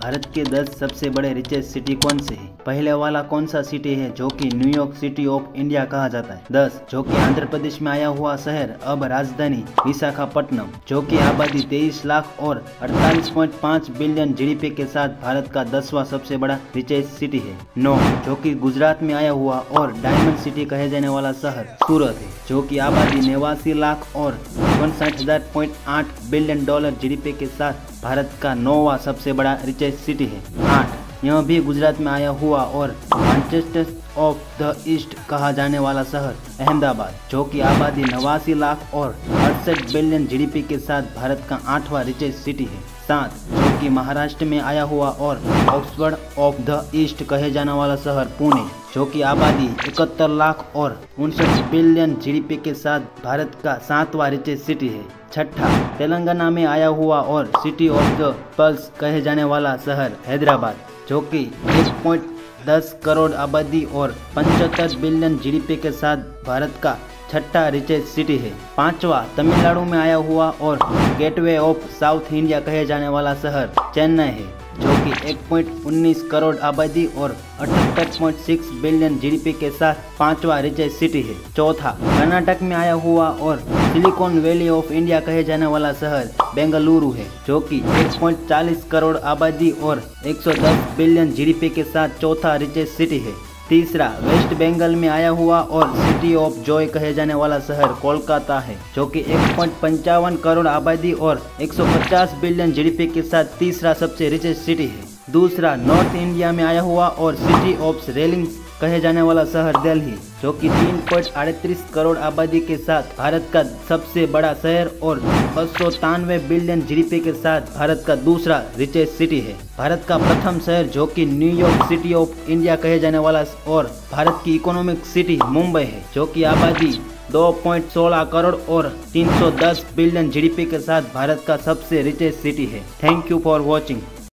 भारत के 10 सबसे बड़े रिचेस्ट सिटी कौन से हैं? पहले वाला कौन सा सिटी है जो कि न्यूयॉर्क सिटी ऑफ इंडिया कहा जाता है? 10 जो कि आंध्र प्रदेश में आया हुआ शहर अब राजधानी विशाखापट्टनम, जो कि आबादी 23 लाख और 48.5 बिलियन जीडीपी के साथ भारत का 10वां सबसे बड़ा रिचेस्ट सिटी है। 9 जो कि गुजरात में आया हुआ और डायमंड सिटी कहे जाने वाला शहर सूरत है, जो कि आबादी 89 लाख और 59,8 बिलियन डॉलर जीडीपी के साथ भारत का 9वां सबसे बड़ा रिचेस्ट सिटी है। 8 यह भी गुजरात में आया हुआ और मैनचेस्टर ऑफ द ईस्ट कहा जाने वाला शहर अहमदाबाद, जो कि आबादी 89 लाख और 68 बिलियन जीडीपी के साथ भारत का 8वां रिचेस्ट सिटी है। 7 जो कि महाराष्ट्र में आया हुआ और ऑक्सफोर्ड ऑफ द ईस्ट कहे जाने वाला शहर पुणे, जो कि आबादी 71 लाख और 59 बिलियन जीडीपी के साथ भारत का 7वां रिचेस्ट सिटी है। 6 तेलंगाना में आया हुआ और सिटी ऑफ द पल्स कहे जाने वाला शहर हैदराबाद, जो कि 1.10 करोड़ आबादी और 75 बिलियन जीडीपी के साथ भारत का 6ठा रिचेस्ट सिटी है। 5वां तमिलनाडु में आया हुआ और गेटवे ऑफ साउथ इंडिया कहे जाने वाला शहर चेन्नई है, जो कि 1.19 करोड़ आबादी और 78.6 बिलियन जीडीपी के साथ 5वां रिचेस्ट सिटी है। 4था कर्नाटक में आया हुआ और सिलिकॉन वैली ऑफ इंडिया कहे जाने वाला शहर बेंगलुरु है, जो कि 1.40 करोड़ आबादी और 110 बिलियन जीडीपी के साथ चौथा रिचेस्ट सिटी है। तीसरा वेस्ट बंगाल में आया हुआ और सिटी ऑफ जॉय कहे जाने वाला शहर कोलकाता है, जो कि 1.55 करोड़ आबादी और 150 बिलियन जीडीपी के साथ तीसरा सबसे रिचेस्ट सिटी है। दूसरा नॉर्थ इंडिया में आया हुआ और सिटी ऑफ रेलिंग कहे जाने वाला शहर दिल्ली, जो कि 3.38 करोड़ आबादी के साथ भारत का सबसे बड़ा शहर और 293 बिलियन जीडीपी के साथ भारत का दूसरा रिचेस्ट सिटी है। भारत का प्रथम शहर जो कि न्यूयॉर्क सिटी ऑफ इंडिया कहे जाने वाला और भारत की इकोनॉमिक सिटी मुंबई है, जो कि आबादी 2.16 करोड़ और 310 बिलियन जीडीपी के साथ भारत का सबसे रिचेस्ट सिटी है। Thank you for watching.